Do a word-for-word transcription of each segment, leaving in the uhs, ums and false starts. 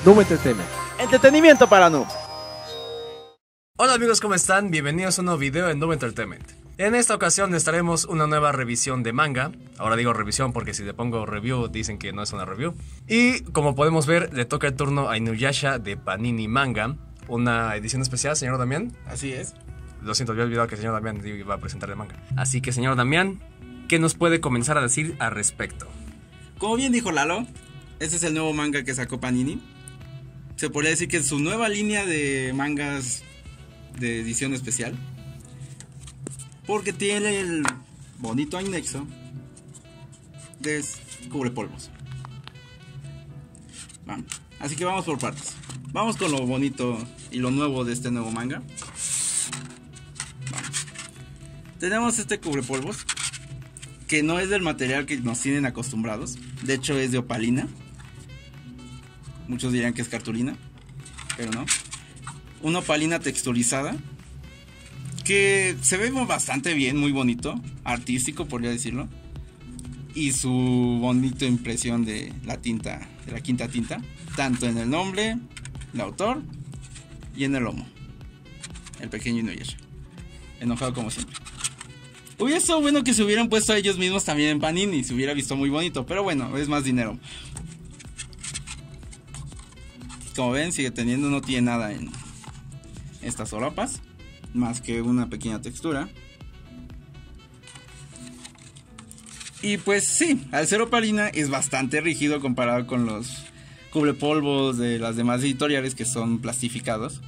Noob Entertainment. Entretenimiento para noobs. Hola amigos, ¿cómo están? Bienvenidos a un nuevo video en Noob Entertainment. En esta ocasión les traemos una nueva revisión de manga. Ahora digo revisión porque si le pongo review dicen que no es una review. Y como podemos ver, le toca el turno a Inuyasha de Panini Manga. Una edición especial, señor Damián. Así es. Lo siento, había olvidado que el señor Damián iba a presentar el manga. Así que señor Damián, ¿qué nos puede comenzar a decir al respecto? Como bien dijo Lalo, este es el nuevo manga que sacó Panini. Se podría decir que es su nueva línea de mangas de edición especial, porque tiene el bonito anexo de cubrepolvos. Vamos. Así que vamos por partes. Vamos con lo bonito y lo nuevo de este nuevo manga. Vamos. Tenemos este cubrepolvos, que no es del material que nos tienen acostumbrados. De hecho es de opalina. Muchos dirán que es cartulina, pero no. Una opalina texturizada que se ve bastante bien, muy bonito, artístico podría decirlo. Y su bonita impresión de la tinta, de la quinta tinta, tanto en el nombre, el autor y en el lomo. El pequeño Inuyasha, enojado como siempre. Hubiera sido bueno que se hubieran puesto a ellos mismos también en Panini, se hubiera visto muy bonito, pero bueno, es más dinero. Como ven, sigue teniendo, no tiene nada en estas solapas, más que una pequeña textura. Y pues sí, al ser opalina es bastante rígido comparado con los cubrepolvos de las demás editoriales que son plastificados.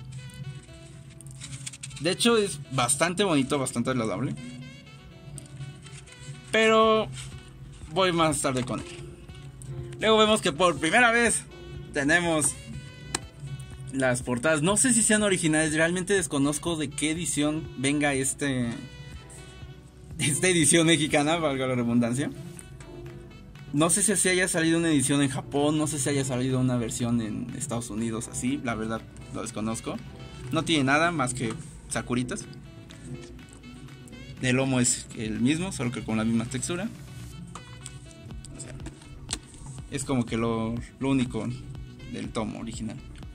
De hecho es bastante bonito, bastante agradable. Pero voy más tarde con él. Luego vemos que por primera vez tenemos las portadas. No sé si sean originales, realmente desconozco de qué edición venga este esta edición mexicana, valga la redundancia. No sé si así haya salido una edición en Japón, no sé si haya salido una versión en Estados Unidos así, la verdad lo desconozco. No tiene nada más que sakuritas. El lomo es el mismo, solo que con la misma textura. O sea, es como que lo, lo único del tomo original.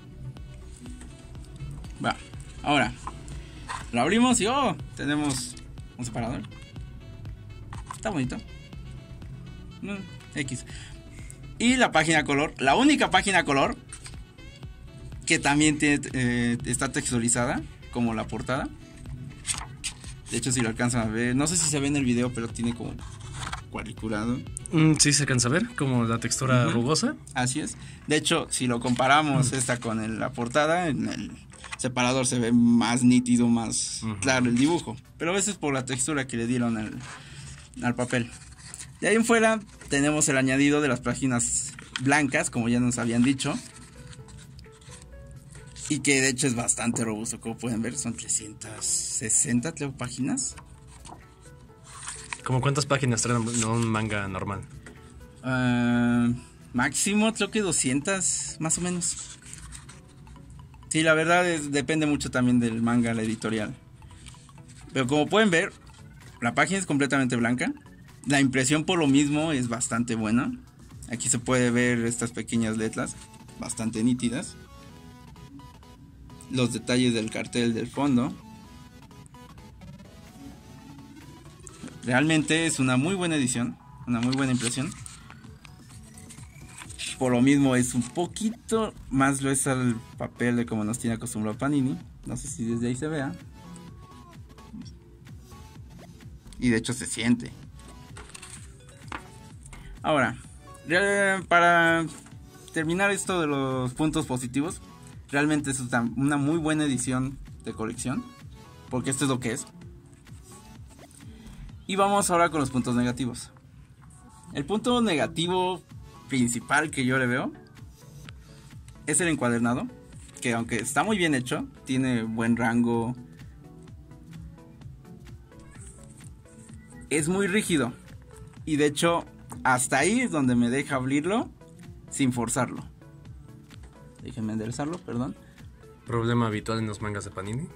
Va, ahora lo abrimos y oh, tenemos un separador. Está bonito. Mm, X. Y la página color, la única página color que también tiene, eh, está texturizada como la portada. De hecho, si lo alcanzan a ver, no sé si se ve en el video, pero tiene como cuadriculado. Mm, sí, se alcanza a ver, como la textura uh-huh. rugosa. Así es. De hecho, si lo comparamos uh-huh. esta con el, la portada, en el separador se ve más nítido, más uh-huh. claro el dibujo. Pero a veces por la textura que le dieron al, al papel. De ahí en fuera tenemos el añadido de las páginas blancas, como ya nos habían dicho. Y que de hecho es bastante robusto, como pueden ver, son trescientas sesenta creo, páginas. ¿Cómo cuántas páginas trae un manga normal? Uh, máximo creo que doscientas, más o menos. Sí, la verdad es, depende mucho también del manga, la editorial. Pero como pueden ver, la página es completamente blanca. La impresión por lo mismo es bastante buena. Aquí se puede ver estas pequeñas letras, bastante nítidas. Los detalles del cartel del fondo. Realmente es una muy buena edición, una muy buena impresión. Por lo mismo es un poquito más gruesa el papel de como nos tiene acostumbrado Panini. No sé si desde ahí se vea. Y de hecho se siente. Ahora, para terminar esto de los puntos positivos, realmente es una muy buena edición de colección, porque esto es lo que es. Y vamos ahora con los puntos negativos. El punto negativo principal que yo le veo es el encuadernado, que aunque está muy bien hecho, tiene buen rango, es muy rígido. Y de hecho, hasta ahí es donde me deja abrirlo sin forzarlo. Déjenme enderezarlo, perdón. ¿Problema habitual en los mangas de Panini?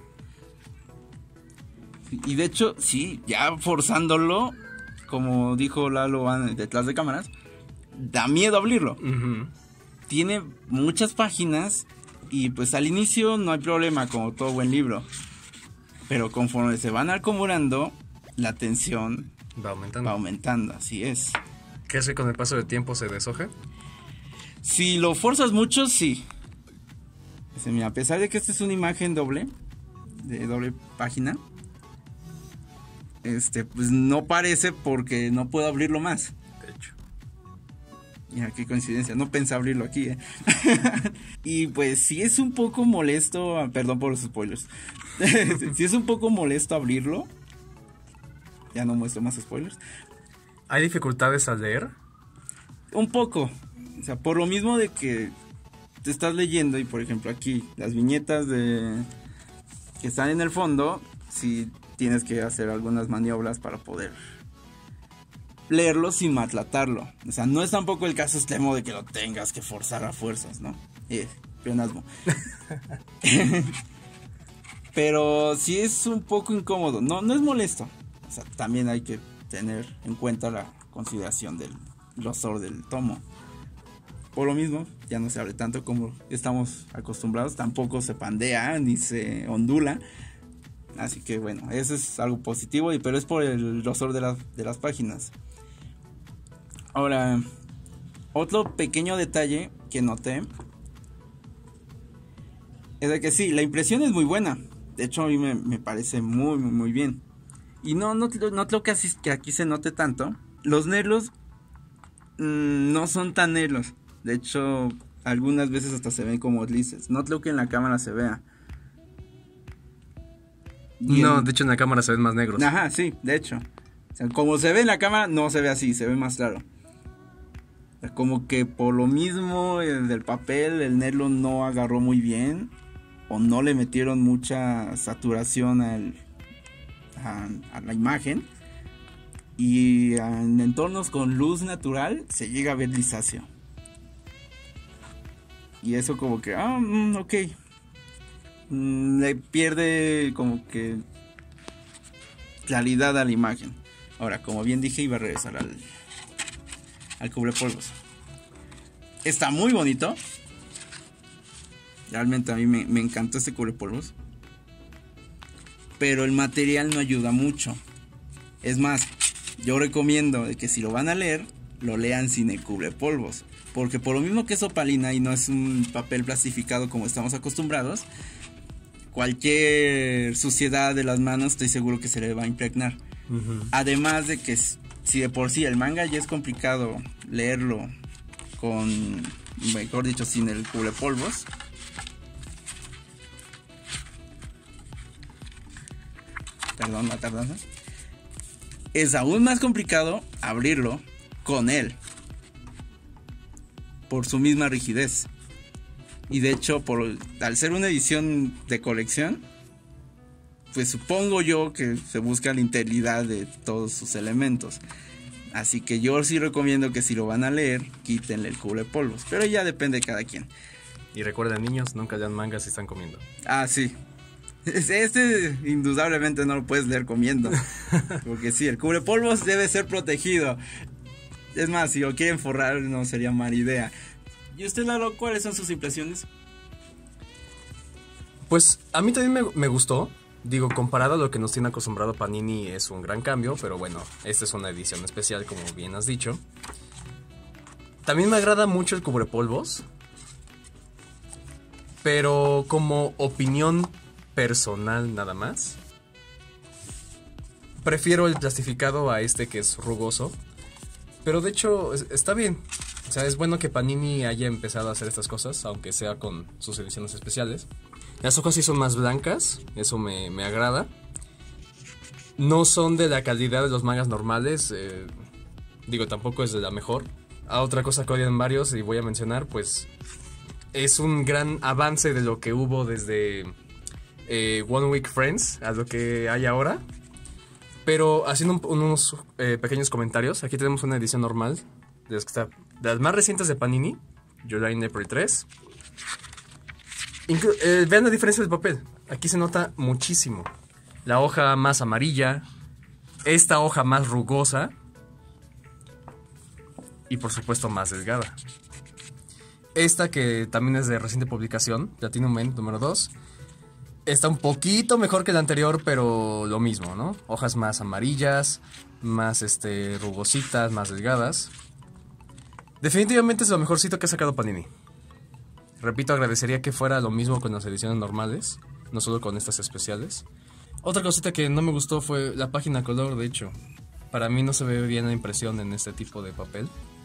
Y de hecho, sí, ya forzándolo, como dijo Lalo detrás de cámaras, da miedo abrirlo. Uh-huh. tiene muchas páginas y pues al inicio no hay problema, como todo buen libro. Pero conforme se van acumulando, la tensión Va aumentando. va aumentando, así es. ¿Qué hace con el paso del tiempo se deshoje? Si lo forzas mucho, sí. Dice, mira, a pesar de que esta es una imagen doble, de doble página, este, pues no parece porque no puedo abrirlo más. De hecho. Mira, qué coincidencia, no pensé abrirlo aquí, ¿eh? Y pues sí es un poco molesto, perdón por los spoilers. Sí es un poco molesto abrirlo. Ya no muestro más spoilers. ¿Hay dificultades al leer? Un poco. O sea, por lo mismo de que te estás leyendo y por ejemplo aquí las viñetas de que están en el fondo, sí tienes que hacer algunas maniobras para poder leerlo sin maltratarlo. O sea, no es tampoco el caso extremo de que lo tengas que forzar a fuerzas, ¿no? Eh, pleonasmo. Pero sí es un poco incómodo. No, no es molesto. O sea, también hay que tener en cuenta la consideración del grosor del tomo. Por lo mismo, ya no se abre tanto como estamos acostumbrados. Tampoco se pandea ni se ondula. Así que bueno, eso es algo positivo, y pero es por el grosor de, la, de las páginas. Ahora, otro pequeño detalle que noté es de que sí, la impresión es muy buena. De hecho, a mí me, me parece muy, muy, muy bien. Y no, no, no creo que, así, que aquí se note tanto. Los nerlos mmm, no son tan nerlos. De hecho, algunas veces hasta se ven como lises. No creo que en la cámara se vea. Y no, en... de hecho en la cámara se ven más negros. Ajá, sí, de hecho. O sea, como se ve en la cámara, no se ve así, se ve más claro. O sea, como que por lo mismo el del papel, el nerlo no agarró muy bien. O no le metieron mucha saturación al, a, a la imagen. Y en entornos con luz natural se llega a ver grisáceo. Y eso como que, ah, mm, ok. Mm, le pierde como que claridad a la imagen. Ahora, como bien dije, iba a regresar al, al cubrepolvos. Está muy bonito. Realmente a mí me, me encantó este cubrepolvos. Pero el material no ayuda mucho. Es más, yo recomiendo de que si lo van a leer, lo lean sin el cubrepolvos. Porque por lo mismo que es opalina y no es un papel plastificado como estamos acostumbrados, cualquier suciedad de las manos estoy seguro que se le va a impregnar. Uh-huh. Además de que si de por sí el manga ya es complicado leerlo con, mejor dicho, sin el cubrepolvos, perdón la tardanza, es aún más complicado abrirlo con él por su misma rigidez. Y de hecho, por, al ser una edición de colección, pues supongo yo que se busca la integridad de todos sus elementos. Así que yo sí recomiendo que si lo van a leer, quítenle el cubrepolvos. Pero ya depende de cada quien. Y recuerden, niños, nunca lean mangas si están comiendo. Ah, sí. Este indudablemente no lo puedes leer comiendo. Porque sí, el cubrepolvos debe ser protegido. Es más, si lo quieren forrar no sería mala idea. ¿Y usted, Lalo, cuáles son sus impresiones? Pues a mí también me, me gustó. Digo, comparado a lo que nos tiene acostumbrado Panini es un gran cambio. Pero bueno, esta es una edición especial, como bien has dicho. También me agrada mucho el cubrepolvos. Pero como opinión personal nada más, prefiero el plastificado a este que es rugoso. Pero de hecho está bien. O sea, es bueno que Panini haya empezado a hacer estas cosas, aunque sea con sus ediciones especiales. Las hojas sí son más blancas, eso me, me agrada. No son de la calidad de los mangas normales, eh, digo, tampoco es de la mejor. A otra cosa que odian varios, y voy a mencionar, pues es un gran avance de lo que hubo desde eh, One Week Friends a lo que hay ahora. Pero haciendo un, unos eh, pequeños comentarios, aquí tenemos una edición normal de las, que está, de las más recientes de Panini, July and April tres. Inclu eh, vean la diferencia del papel. Aquí se nota muchísimo. La hoja más amarilla, esta hoja más rugosa y por supuesto más delgada. esta que también es de reciente publicación, Platinum Men número dos, está un poquito mejor que la anterior, pero lo mismo, ¿no? Hojas más amarillas, más este rugositas, más delgadas. Definitivamente es lo mejorcito que ha sacado Panini. Repito, agradecería que fuera lo mismo con las ediciones normales, no solo con estas especiales. Otra cosita que no me gustó fue la página color, de hecho. Para mí no se ve bien la impresión en este tipo de papel.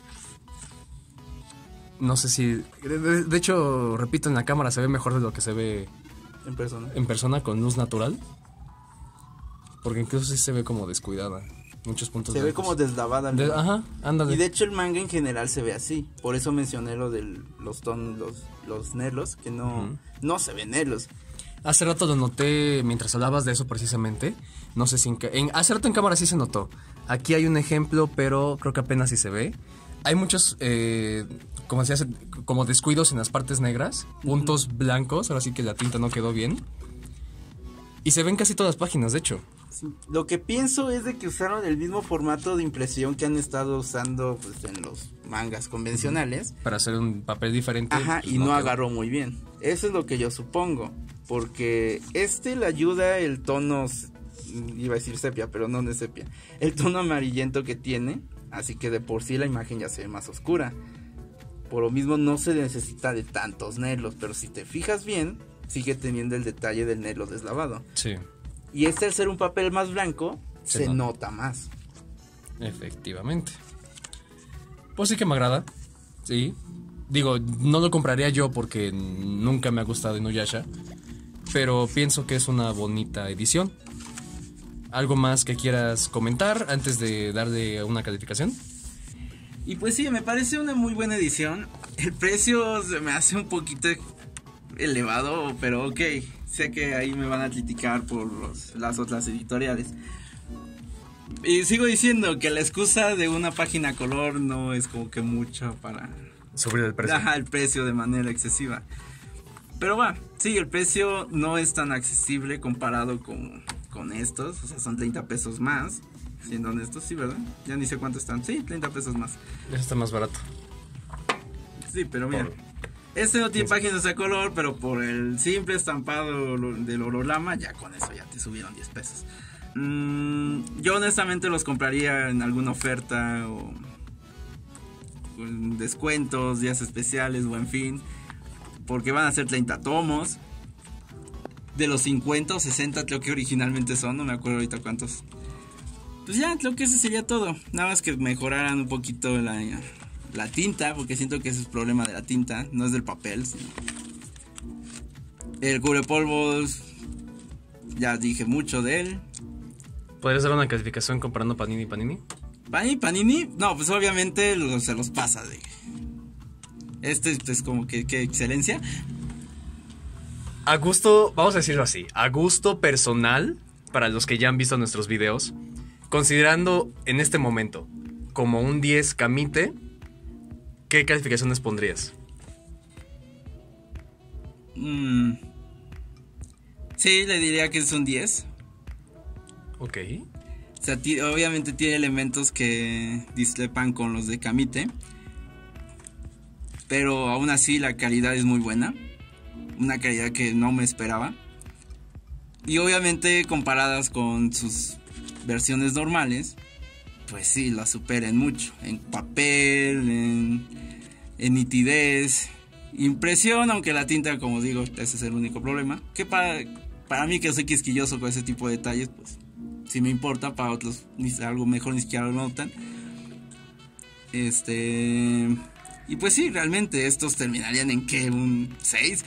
No sé si... De, de hecho, repito, en la cámara se ve mejor de lo que se ve En persona. en persona con luz natural. Porque incluso sí se ve como descuidada. Muchos puntos Se ve blancos. como deslavada. De- ¿no? ajá, ándale. Y de hecho el manga en general se ve así. Por eso mencioné lo de los ton, los, los nerlos, que no, Ujú. no se ven nerlos. Hace rato lo noté mientras hablabas de eso precisamente. No sé si en, ca- en hace rato en cámara sí se notó. Aquí hay un ejemplo, pero creo que apenas sí se ve. Hay muchos, eh, como se hace, como descuidos en las partes negras, puntos blancos. Ahora sí que la tinta no quedó bien. Y se ven casi todas las páginas, de hecho. Sí. Lo que pienso es de que usaron el mismo formato de impresión que han estado usando pues, en los mangas convencionales. Para hacer un papel diferente. Ajá, pues, y no quedó. agarró muy bien. Eso es lo que yo supongo. Porque este le ayuda el tono, s- iba a decir sepia, pero no de sepia. El tono amarillento que tiene, así que de por sí la imagen ya se ve más oscura. Por lo mismo no se necesita de tantos nerlos, pero si te fijas bien, sigue teniendo el detalle del nerlo deslavado. Sí, Y este al ser un papel más blanco, Se se, nota. nota más. efectivamente. Pues sí que me agrada. Sí. Digo, no lo compraría yo porque nunca me ha gustado Inuyasha. Pero pienso que es una bonita edición. ¿Algo más que quieras comentar antes de darle una calificación? Y pues sí, me parece una muy buena edición. El precio se me hace un poquito elevado, pero ok. Sé que ahí me van a criticar por los- las otras editoriales. Y sigo diciendo que la excusa de una página color no es como que mucho para Subir el precio. Ajá, el precio de manera excesiva. Pero va, sí, el precio no es tan accesible comparado con, con estos. O sea, son treinta pesos más. Siendo honestos, sí, ¿verdad? Ya ni sé cuánto están. Sí, treinta pesos más. Eso está más barato. Sí, pero mira. Por- Este no tiene Sí. páginas a color, pero por el simple estampado lo- del holograma, ya con eso ya te subieron diez pesos. Mm, yo honestamente los compraría en alguna oferta o con descuentos, días especiales o en fin. Porque van a ser treinta tomos. De los cincuenta o sesenta creo que originalmente son, no me acuerdo ahorita cuántos. Pues ya, creo que eso sería todo. Nada más que mejoraran un poquito la, la tinta, porque siento que ese es el problema de la tinta, no es del papel. Sino... El cubrepolvos, ya dije mucho de él. ¿Podrías dar una calificación comparando Panini y Panini? Panini, Panini, no, pues obviamente lo- se los pasa de... Este es como que, que excelencia. A gusto, vamos a decirlo así, a gusto personal, para los que ya han visto nuestros videos, considerando en este momento como un diez Kamite, ¿qué calificaciones pondrías? Mm. Sí, le diría que es un diez. Ok. O sea, ti- obviamente tiene elementos que discrepan con los de Kamite. Pero aún así la calidad es muy buena. Una calidad que no me esperaba. Y obviamente comparadas con sus versiones normales, pues sí, la superen mucho. En papel, en, en nitidez, impresión, aunque la tinta, como digo, ese es el único problema. Que para, para mí que soy quisquilloso con ese tipo de detalles, pues sí me importa. Para otros ni, algo mejor ni siquiera lo notan. Este... Y pues sí, realmente estos terminarían en que un seis.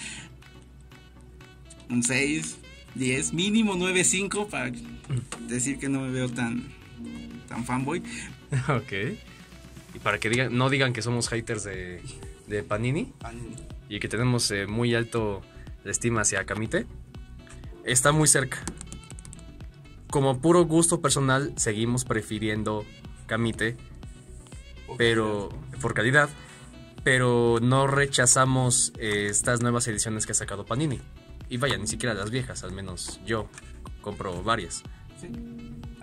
Un seis, diez, mínimo nueve punto cinco para decir que no me veo tan tan fanboy. Ok. Y para que digan, no digan que somos haters de, de Panini y que tenemos eh, muy alto la estima hacia Kamite, está muy cerca. Como puro gusto personal, seguimos prefiriendo Kamite, pero por calidad, pero no rechazamos eh, estas nuevas ediciones que ha sacado Panini. Y vaya, ni siquiera las viejas, al menos yo compro varias. Sí.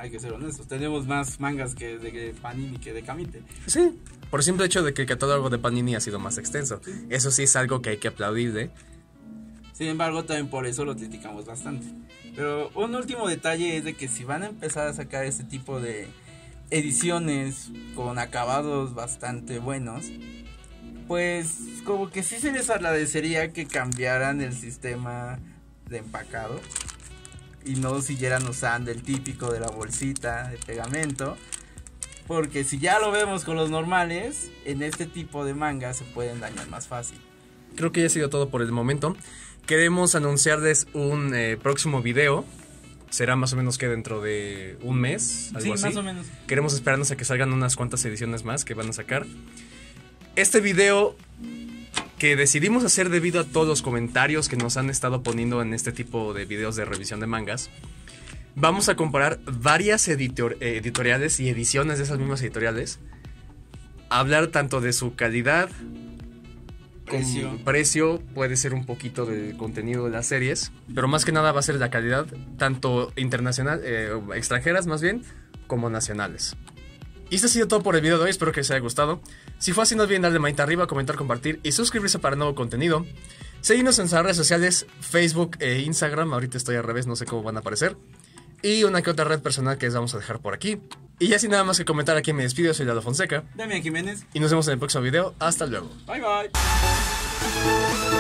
hay que ser honestos. Tenemos más mangas que de Panini que de Camite. Sí, por el simple hecho de que el catálogo de Panini ha sido más extenso. Sí. Eso sí es algo que hay que aplaudirle. Sin embargo, también por eso lo criticamos bastante. Pero un último detalle es de que si van a empezar a sacar este tipo de ediciones con acabados bastante buenos, pues como que sí se les agradecería que cambiaran el sistema de empacado y no siguieran usando el típico de la bolsita de pegamento, porque si ya lo vemos con los normales, en este tipo de mangas se pueden dañar más fácil. Creo que ya ha sido todo por el momento. Queremos anunciarles un eh, próximo video. Será más o menos que dentro de un mes, algo sí, así. Más o menos. Queremos esperarnos a que salgan unas cuantas ediciones más que van a sacar. Este video que decidimos hacer debido a todos los comentarios que nos han estado poniendo en este tipo de videos de revisión de mangas. Vamos a comparar varias editor editoriales y ediciones de esas mismas editoriales. Hablar tanto de su calidad, precio. Con precio, puede ser un poquito del contenido de las series, pero más que nada va a ser la calidad, tanto internacional, eh, extranjeras más bien, como nacionales. Y esto ha sido todo por el video de hoy, espero que les haya gustado. Si fue así, no olviden darle manita arriba, comentar, compartir y suscribirse para nuevo contenido. Seguirnos en nuestras redes sociales, Facebook e Instagram, ahorita estoy al revés, no sé cómo van a aparecer. Y una que otra red personal que les vamos a dejar por aquí. Y ya sin nada más que comentar, aquí me despido, soy Lalo Fonseca. Damián Jiménez. Y nos vemos en el próximo video, hasta luego. Bye bye.